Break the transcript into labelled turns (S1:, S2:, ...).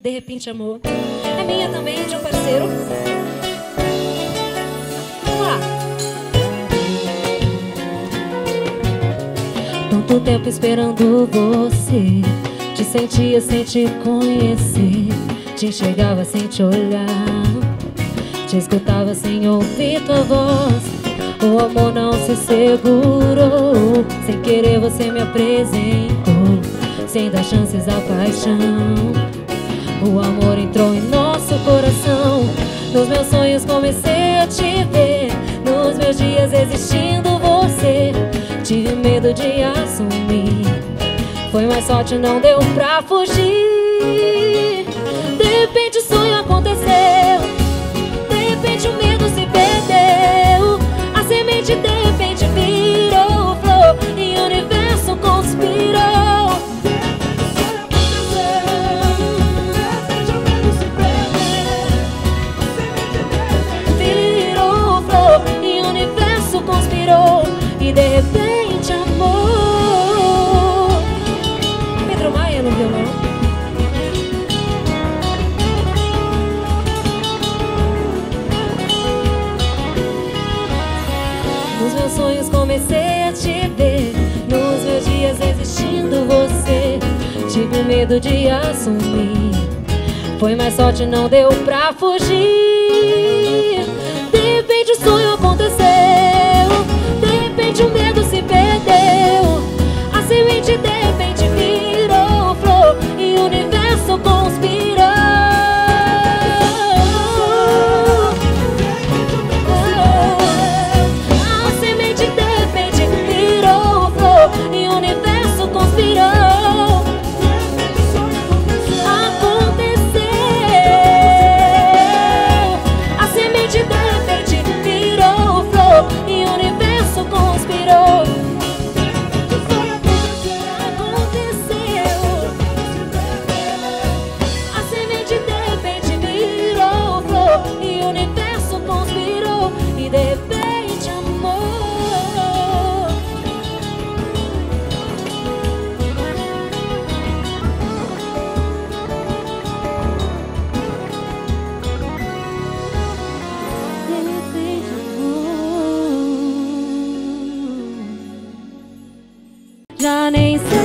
S1: De repente, amor. É minha também, de um parceiro. Vamos lá. Tanto tempo esperando você, te sentia sem te conhecer, te enxergava sem te olhar, te escutava sem ouvir tua voz. O amor não se segurou, sem querer você me apresentou, sem dar chances à paixão. O amor entrou em nosso coração. Nos meus sonhos comecei a te ver, nos meus dias existindo você. Tive medo de assumir, foi mais sorte, não deu pra fugir. De repente o sonho aconteceu, de repente o medo se perdeu, a semente de repente virou flor e o universo conspirou. Virou flor e o universo conspirou. E de repente, amor. Pedro Maia no violão. Nos meus sonhos comecei a te ver, nos meus dias existindo você. Tive medo de assumir, foi mais sorte, não deu pra fugir. De repente o sonho aconteceu, o medo se perdeu, a semente de repente virou flor e o universo conspirou. A semente de repente virou flor e o universo conspirou. Aconteceu, a semente de repente virou flor e o universo conspirou. Aconteceu, a semente de repente virou flor e o universo conspirou. E de repente, amor. De repente, amor. Já nem sei